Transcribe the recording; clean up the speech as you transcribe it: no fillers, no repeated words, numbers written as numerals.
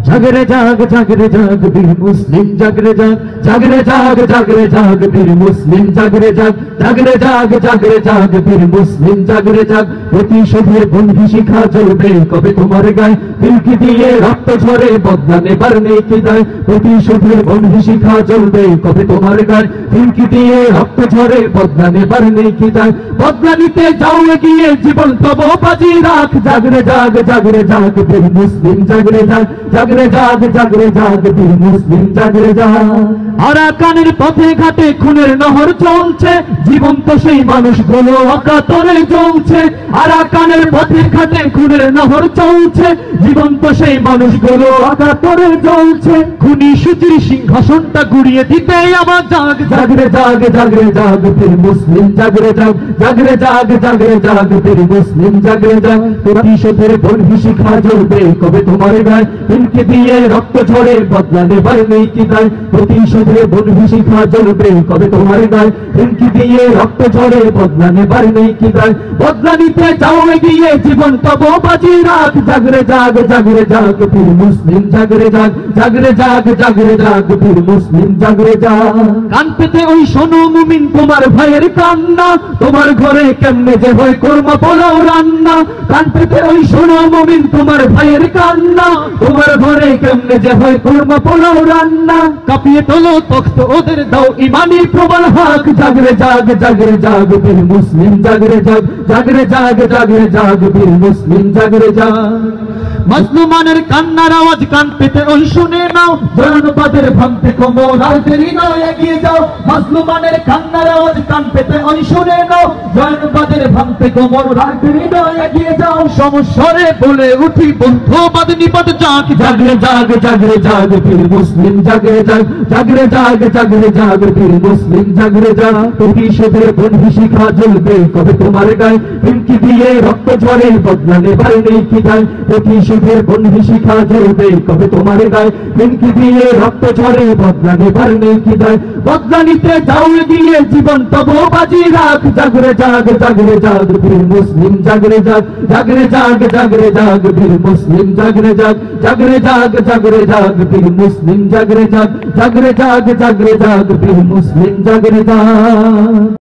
জাগরে জাগ জাগরে জাগ বীর মুসলিম জাগরে জাগ জাগরে জাগ জাগরে জাগ বীর মুসলিম জাগরে জাগ জাগরে জাগ জাগরে জাগ বীর মুসলিম জাগরে জাগ প্রতিশোধের বন্ধি শিখা জ্বলবে কবে তোমার গায়ে দিলকি দিয়ে রক্ত ঝরে বদলা নেবার নেই কি দায় প্রতিশোধের বন্ধি শিখা জ্বলবে কবে তোমার গায়ে দিলকি দিয়ে রক্ত ঝরে বদলা নেবার নেই কি দায় বদলা নিতে যাও এগিয়ে জীবন তব বাজি রাখ জাগরে জাগ জাগরে জাগ বীর মুসলিম জাগরে জাগ জাগরে জাগ জাগরে জাগ বীর মুসলিম জাগরে জাগ আরাকানের পথে ঘাটে খুনের নহর চলছে জীবন্ত সেই মানুষগুলো অকাতরে জ্বলছে আরাকানের পথে ঘাটে খুনের নহর চলছে জীবন্ত সেই মানুষগুলো অকাতরে জ্বলছে খুনি সুচির সিংহাসনটা গুড়িয়ে দিতে আবার জাগ জাগরে জাগ জাগরে জাগ বীর মুসলিম জাগরে জাগ জাগরে জাগ জাগরে জাগ বীর মুসলিম জাগরে জাগ প্রতিশোধের বন্ধি শিখা জ্বলবে কবে তোমার গায়ে দিলকে দিয়ে রক্ত ঝরে বদলা নেবার নেই কি দায় প্রতিশোধের বন্ধি শিখা জ্বলবে কবে তোমার গায়ে দিলকে দিয়ে রক্ত ঝরে বদলা নেবার নেই কি দায় বদলা নিতে যাও এগিয়ে জীবন তব বাজি রাখ জাগরে জাগ জাগরে জাগ বীর মুসলিম জাগরে জাগ জাগরে জাগ জাগরে জাগ বীর মুসলিম জাগরে জাগ কান পেতে ওই শোনো মুমিন তোমার ভাইয়ের কান্না তোমার ঘরে কেমনে যে হয় কোরমা পোলাও রান্না কান পেতে ওই শোনো মুমিন তোমার ভাইয়ের কান্না তোমার ঘরে কেমনে যে হয় কোরমা পোলাও রান্না কাঁপিয়ে তোলো তখ্ত ওদের দাও ইমানি প্রবল হাক জাগরে জাগ জাগরে জাগ বীর মুসলিম জাগরে জাগ জাগরে জাগ জাগরে জাগ বীর মুসলিম জাগরে জাগ মাজলুমানের কান্নার আওয়াজ কান পেতে ওই শুনে নাও জনবাদের ভাঙতে কোমর আর দেরি নয় এগিয়ে যাও মাজলুমানের কান্নার আওয়াজ কান পেতে ওই শুনে নাও জনবাদের ভাঙতে কোমর আর দেরি নয় এগিয়ে যাও সমস্যারে বলে উঠি বন্ধুবাদ নিপাত জাগ জাগরে জাগ জাগরে জাগ বীর মুসলিম জাগরে জাগ জাগরে জাগ জাগরে জাগ বীর মুসলিম জাগরে জাগ প্রতিশোধের বন্ধি শিখা জ্বলবে কবে তোমার গায়ে দিলকি দিয়ে রক্ত ঝরে বদলা নেবার নেই কি দায় প্রতিশোধের বন্ধি শিখা জ্বলবে কবে তোমার গায়ে দিলকি দিয়ে রক্ত ঝরে বদলা নেবার নেই কি দায় বদলা নিতে যাও এগিয়ে জীবন তব বাজি রাখ জাগরে জাগ জাগরে জাগ বীর মুসলিম জাগরে জাগ জাগরে জাগ জাগরে জাগ বীর মুসলিম জাগরে জাগ জাগরে জাগ জাগরে জাগ বীর মুসলিম জাগরে জাগ জাগরে জাগ জাগরে জাগ বীর মুসলিম জাগরে জাগ